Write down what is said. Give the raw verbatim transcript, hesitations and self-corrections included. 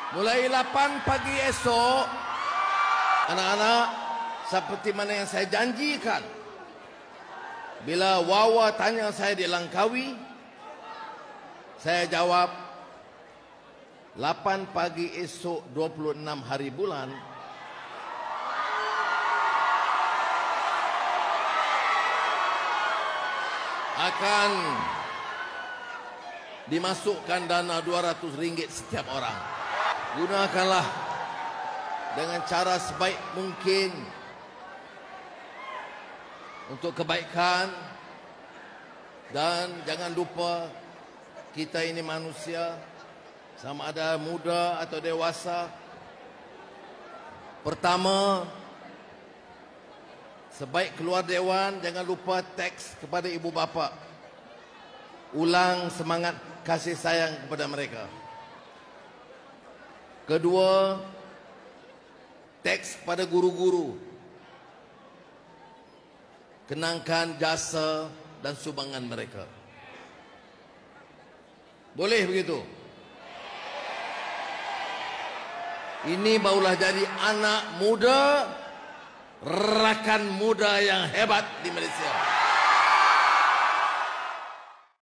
Mulai lapan pagi esok, anak-anak, seperti mana yang saya janjikan, bila Wawa tanya saya di Langkawi, saya jawab lapan pagi esok dua puluh enam hari bulan akan dimasukkan dana dua ratus ringgit setiap orang. Gunakanlah dengan cara sebaik mungkin untuk kebaikan, dan jangan lupa kita ini manusia, sama ada muda atau dewasa. Pertama, sebaik keluar dewan, jangan lupa teks kepada ibu bapa, ulang semangat kasih sayang kepada mereka. Kedua, teks kepada guru-guru, kenangkan jasa dan sumbangan mereka. Boleh begitu? Ini barulah jadi anak muda, rakan muda yang hebat di Malaysia.